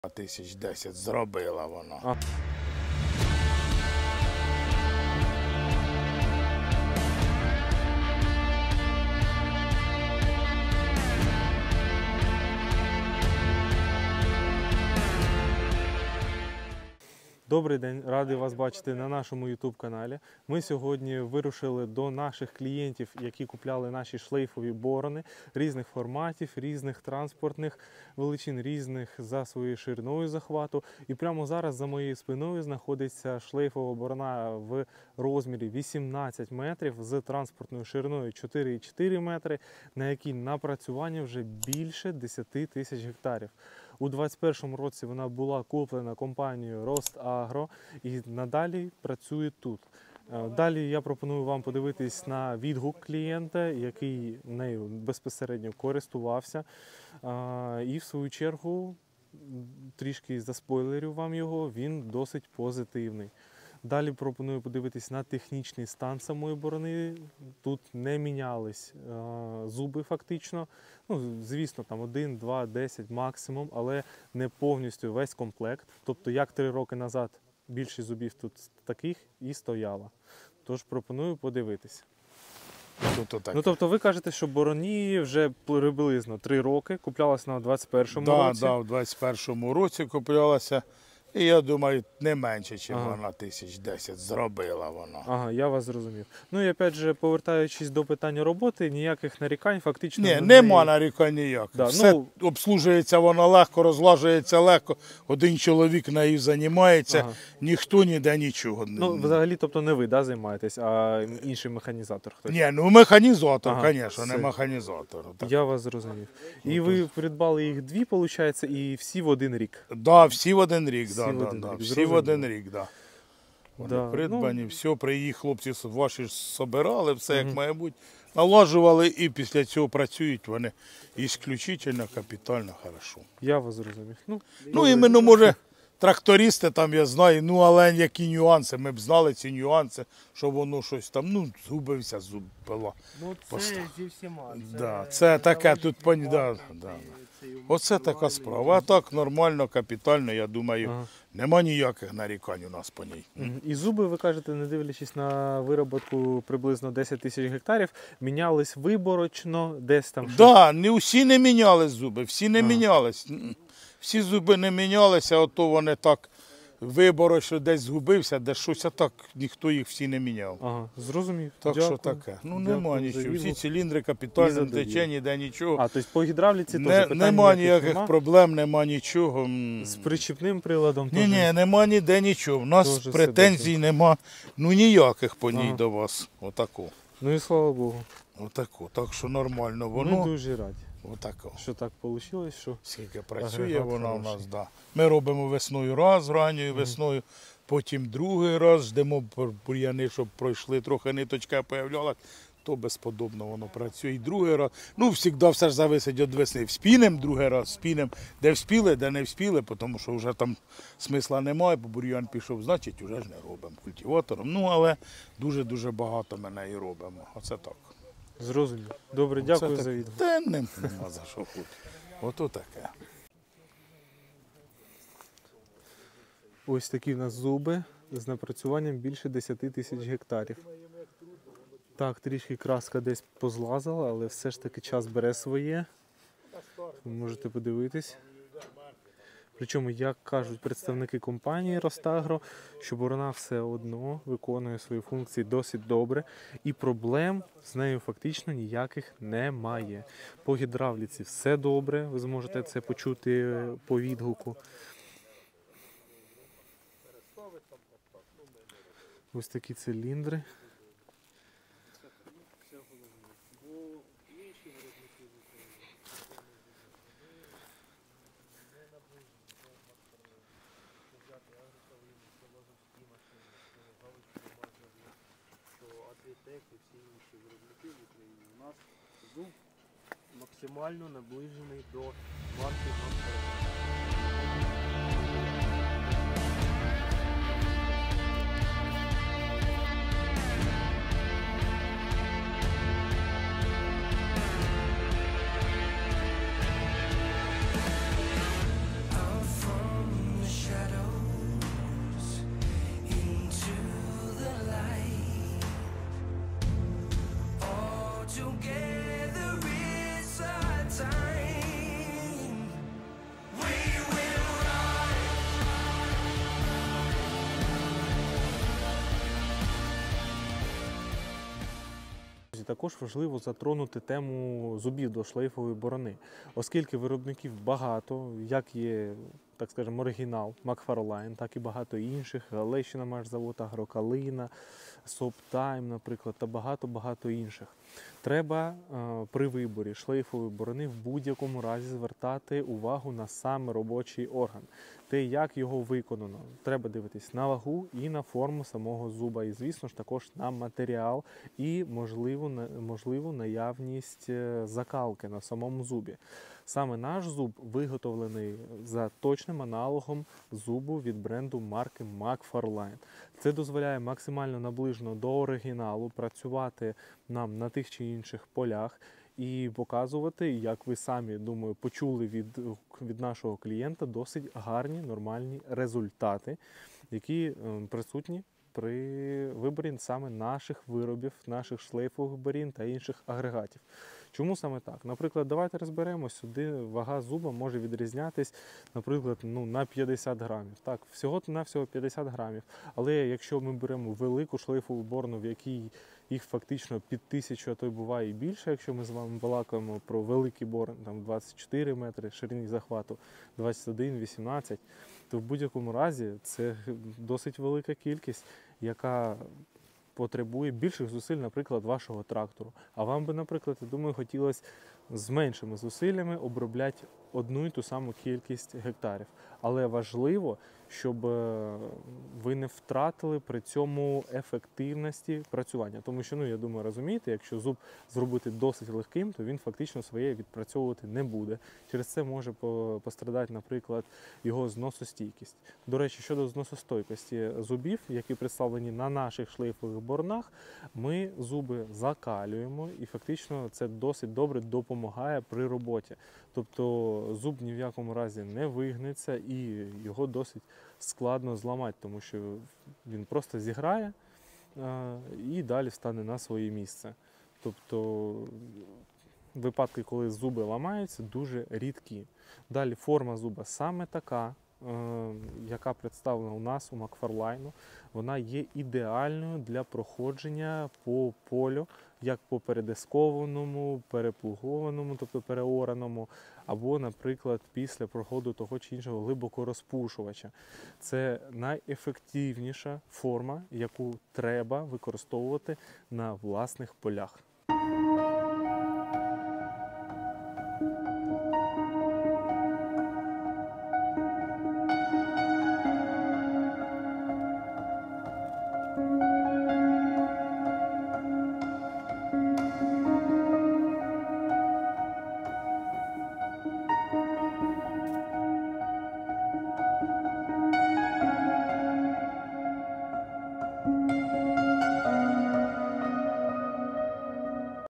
Тисяч 10 зробила вона. Добрий день, радий вас бачити на нашому YouTube каналі. Ми сьогодні вирушили до наших клієнтів, які купляли наші шлейфові борони різних форматів, різних транспортних величин, різних за своєю шириною захвату. І прямо зараз за моєю спиною знаходиться шлейфова борона в розмірі 18 метрів з транспортною шириною 4,4 метри, на якій напрацювання вже більше 10 тисяч гектарів. У 2021 році вона була куплена компанією Ростагро і надалі працює тут. Далі я пропоную вам подивитись на відгук клієнта, який нею безпосередньо користувався. І в свою чергу, трішки заспойлерю вам його, він досить позитивний. Далі пропоную подивитись на технічний стан самої борони. Тут не мінялись зуби фактично. Ну, звісно, там 1, 2, 10 максимум, але не повністю весь комплект. Тобто, як 3 роки назад більшість зубів тут таких і стояло. Тож пропоную подивитись. Ну, тобто ви кажете, що бороні вже приблизно 3 роки, куплялася на 21-му році? Так, в 21-му році куплялася. І я думаю, не менше, ніж вона тисяч 10 зробила вона. Ага, я вас зрозумів. Ну і опять же, повертаючись до питання роботи, ніяких нарікань фактично... Ні, нема нарікань ніяких. Да, все обслужується воно легко, розлажується легко. Один чоловік нею займається, ніхто ніде нічого. Ну, взагалі, тобто не ви, да, займаєтесь, а інший механізатор хтось? Ні, ну механізатор, звісно, не механізатор. Так. Я вас зрозумів. І ви придбали їх 2, виходить, і всі в один рік? Так, всі в один рік, всі в один рік, так. Вони придбані, все, приїхали хлопці ваші собирали, все як має бути, налажували і після цього працюють вони ісключительно, капітально, хорошо. Я вас зрозумів. Ну, іменно, може, трактористи там, я знаю, ну, але які нюанси, ми б знали ці нюанси, що воно щось там, ну, згубився, зуб пила. Ну, це зі всіма. Це таке тут, оце така справа. А так нормально, капітально, я думаю, нема ніяких нарікань у нас по ній. І зуби, ви кажете, не дивлячись на вироботку приблизно 10 тисяч гектарів, мінялись виборочно, десь там щось? Так, не всі не міняли зуби, всі не мінялись. Всі зуби не мінялися, ото вони так виборочно десь згубився, де щось, а так ніхто їх всі не міняв. Ага, зрозумів. Так що таке. Ну нема нічого. Всі циліндри капітально не тече, ніде нічого. А, тобто по гідравліці теж питань нема ніяких проблем, нема нічого. З причіпним приладом теж? Ні, нема ніде нічого. У нас претензій нема, ну ніяких по ній до вас. Отако. Ну і слава Богу. Отако. Так що нормально воно. Ми дуже раді. Отако. Що так вийшло, що... Скільки працює вона у нас, да. Ми робимо весною раз, ранньою весною, потім другий раз, ждемо бур'яни, щоб пройшли, трохи ниточка появлялась, то безподобно воно працює. І другий раз, ну, завжди все ж зависить від весни. Вспінемо другий раз, вспінемо, де вспіли, де не вспіли, тому що вже там смисла немає, бо бур'ян пішов, значить, вже ж не робимо культиватором. Ну, але дуже-дуже багато ми неї робимо. Оце так. Зрозуміло. Добре, дякую за відео. Та нема за що хоч. Ото таке. Ось такі в нас зуби з напрацюванням більше 10 тисяч гектарів. Так, трішки краска десь позлазила, але все ж таки час бере своє. Ви можете подивитись. Причому, як кажуть представники компанії Ростагро, що борона все одно виконує свої функції досить добре і проблем з нею фактично ніяких немає. По гідравліці все добре, ви зможете це почути по відгуку. Ось такі циліндри. І всі інші виробники в Україні. У нас зуб максимально наближений до марки Out from Друзі, також важливо затронути тему зубів до шлейфової борони, оскільки виробників багато, як є, так скажемо, оригінал Макфарлайн, так і багато інших, Галещина Машзавод, Агрокалина, Соптайм, наприклад, та багато-багато інших. Треба при виборі шлейфової борони в будь-якому разі звертати увагу на саме робочий орган. Те, як його виконано. Треба дивитись на вагу і на форму самого зуба. І, звісно ж, також на матеріал і, можливу наявність закалки на самому зубі. Саме наш зуб виготовлений за точним аналогом зубу від бренду марки Макфарлайн. Це дозволяє максимально наближено до оригіналу працювати нам на тих чи інших полях і показувати, як ви самі, думаю, почули від нашого клієнта, досить гарні, нормальні результати, які присутні при виборі саме наших виробів, наших шлейфових борін та інших агрегатів. Чому саме так? Наприклад, давайте розберемо, сюди вага зуба може відрізнятись, наприклад, на 50 грамів. Так, всього-навсього 50 грамів. Але якщо ми беремо велику шлейфову борону, в якій їх фактично під 1000, а то й буває і більше, якщо ми з вами балакаємо про великий борон, там 24 метри, ширині захвату 21-18, то в будь-якому разі це досить велика кількість, яка потребує більших зусиль, наприклад, вашого трактору. А вам би, наприклад, я думаю, хотілося з меншими зусиллями обробляти одну і ту саму кількість гектарів. Але важливо, щоб ви не втратили при цьому ефективності працювання. Тому що, я думаю, розумієте, якщо зуб зробити досить легким, то він фактично своє відпрацьовувати не буде. Через це може пострадати, наприклад, його зносостійкість. До речі, щодо зносостойкості зубів, які представлені на наших шлейфових боронах, ми зуби закалюємо і фактично це досить добре допомагає при роботі. Тобто зуб ні в якому разі не вигнеться і його досить складно зламати, тому що він просто зіграє і далі стане на своє місце. Тобто випадки, коли зуби ламаються, дуже рідкі. Далі форма зуба саме така, яка представлена у нас у Макфарлайну, вона є ідеальною для проходження по полю, як по передискованому, переплугованому, тобто переораному, або, наприклад, після проходу того чи іншого глибокорозпушувача. Це найефективніша форма, яку треба використовувати на власних полях.